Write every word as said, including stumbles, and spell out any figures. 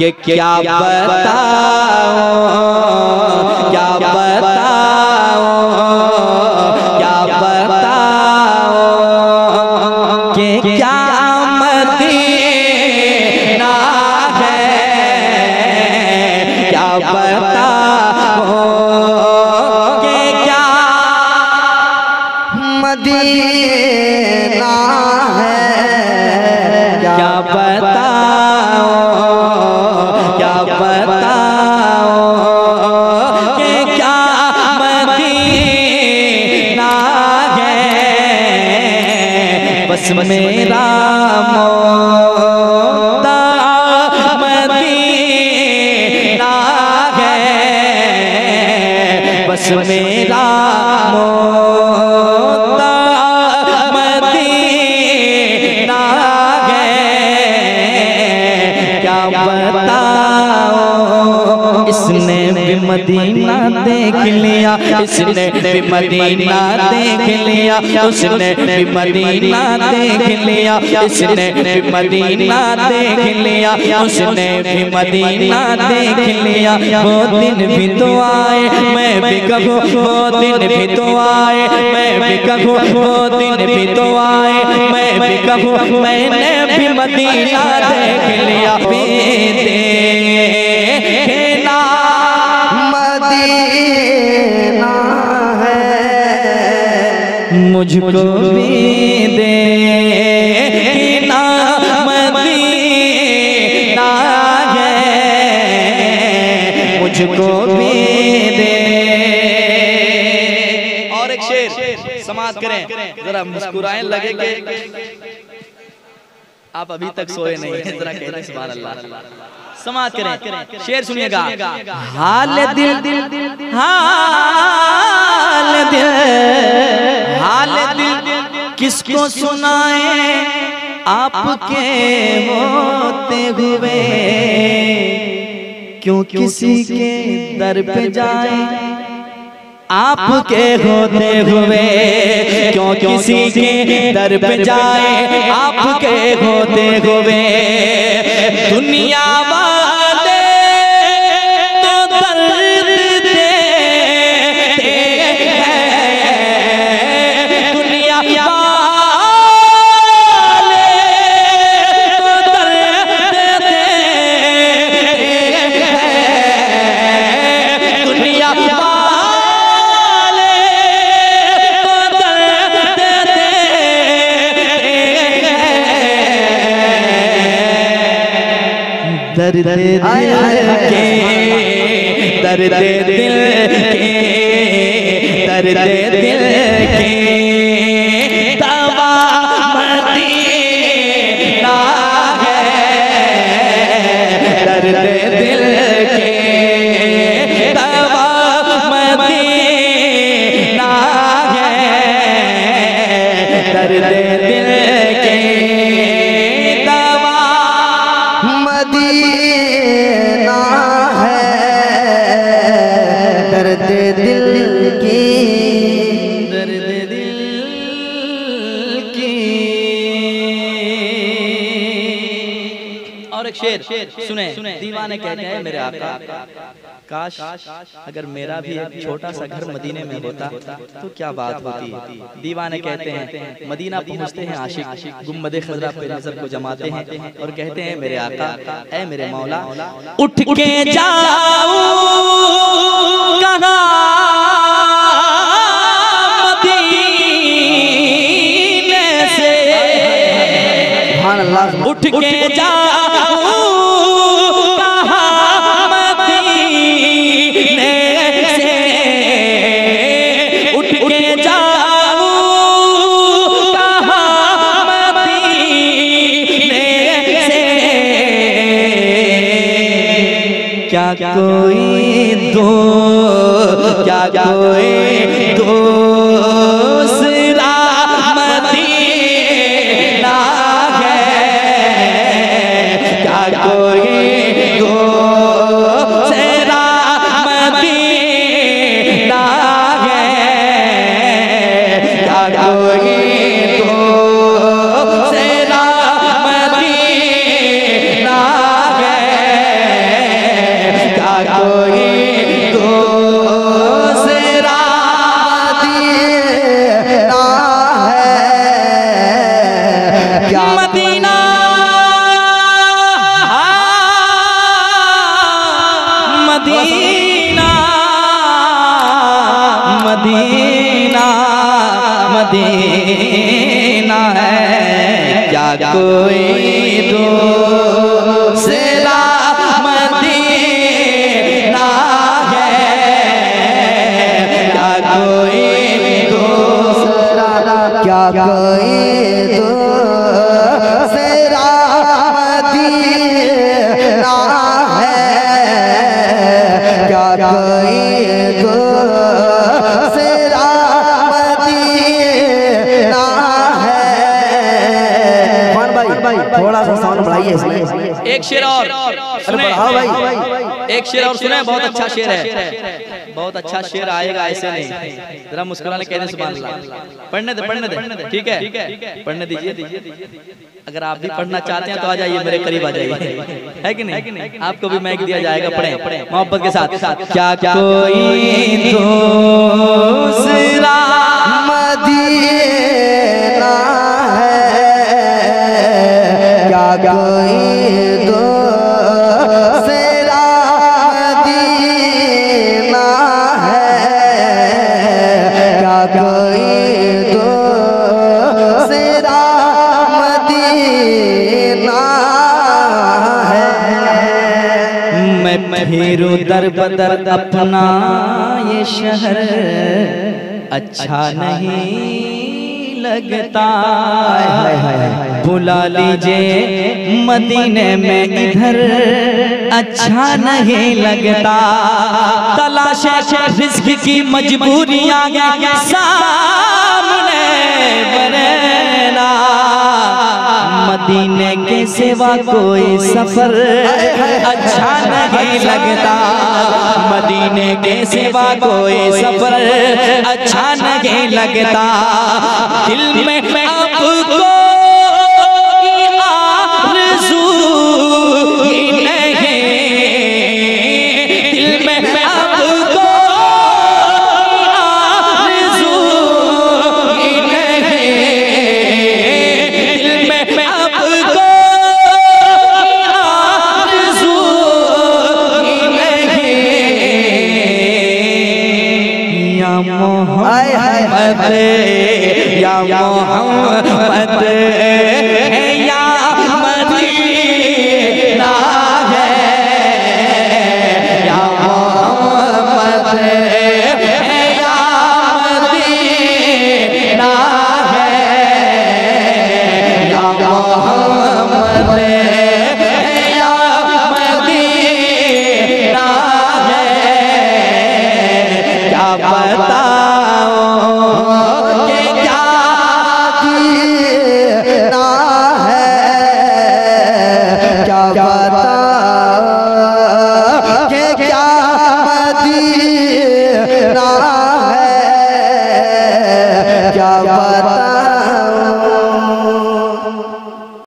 कि क्या बताओ क्या बताओ क्या बताओ कि क्या मदीना है, क्या बताओ कि क्या मदीना है, क्या बताओ क्या बताओ कि क्या मदीना है। बस मेरा मौला मदीना है, बस मेरा मौला मदीना है। क्या बताओ इसने भी मदीना देख लिया, इसने भी मदीना देख लिया, उसने भी मदीना देख लिया, इसने भी मदीना देख लिया, उसने भी मदीना देख लिया। वो दिन भी तो आए मैं भी कहूँ, वो दिन भी तो आए मैं भी कहूँ, वो दिन भी तो आए मैं भी कहूँ, मैंने भी मदीना देख लिया। देखना मदीना है, मुझको भी देखना मदीना है, मुझको भी दे। और एक शेर समाप्त करें, जरा मुस्कुराएं लगे कि आप अभी तक सोए नहीं हैं, जरा कहते हैं सुभान अल्लाह। समाप्त करें, शेर सुनिएगा। हाल दिल दिल हाल दिल हाल दिल किसको सुनाए आपके होते हुए, क्यों किसी के दर पे जाए आपके होते हुए, क्यों किसी के दर पे जाए आपके होते हुए। दुनिया वाले तो दर्द देते हैं, दुनिया वाले तो दर्द देते हैं, दुनिया दर्द दिल के दर्द दिल के दर्द दिल के दवा मदीना है, दर्द दिल के दवा मदीना है, दर्द दिल के मदीना है, दर्द दिल की दर्द दिल की। और एक शेर सुने, दीवाने कहते हैं मेरे आका, काश अगर मेरा भी एक छोटा सा घर मदीने में होता तो क्या बात होती। दीवाने कहते हैं मदीना पहुंचते हैं आशिक, गुम्बदे खजरा पे नजर को जमाते हैं और कहते हैं मेरे आका ऐ मेरे मौला उठ के जाओ कहाँ मदीने से, उठ के जाओ क्या कोई दो क्या कोई दूसरा मदीना है, क्या कोई दूसरा मदीना है, क्या कोई दूसरा मदीना है। कोई दूसरा मदीना है, क्या मदीना मदीना मदीना मदीना है, क्या कोई दूसरा मदीना है, क्या कोई दूसरा, क्या कोई दूसरा मदीना है, क्या कोई दूसरा मदीना है। कौन भाई थोड़ा सा साउंड बढ़ाइए इसमें। एक शेर और सुने, हाँ भाई, एक शेर और सुने, बहुत अच्छा शेर है, बहुत अच्छा शेर आएगा, ऐसे नहीं जरा मुस्कुराने कहने से मान ला। पढ़ने दे पढ़ने दे, ठीक है पढ़ने दीजिए। अगर आप भी पढ़ना चाहते हैं तो आ जाइए, मेरे करीब आ जाइए, है कि नहीं? आपको भी माइक दिया जाएगा, पढ़ें मोहब्बत के साथ। क्या कोई दूसरा मदीना है, क्या कोई दूसरा मदीना है, क्या कोई दूसरा मदीना है। मैं फिरूं दर बदर अपना ये शहर अच्छा नहीं लगता, बुला लीजिए मदीने में इधर अच्छा नहीं लगता, तलाशे रिज़्क़ की मजबूरियां सामने बरना, मदीने के सिवा कोई सफर अच्छा नहीं लगता, मदीने के सिवा कोई सफर अच्छा नहीं लगता, दिल में आपको आरज़ू ही नहीं, दिल में आपको आरज़ू ही नहीं, दिल में आपको आरज़ू ही नहीं, या मोहम्मद या मोहम्मद या मदीना है, या मोहम्मद या मदीना है, या मोहम्मद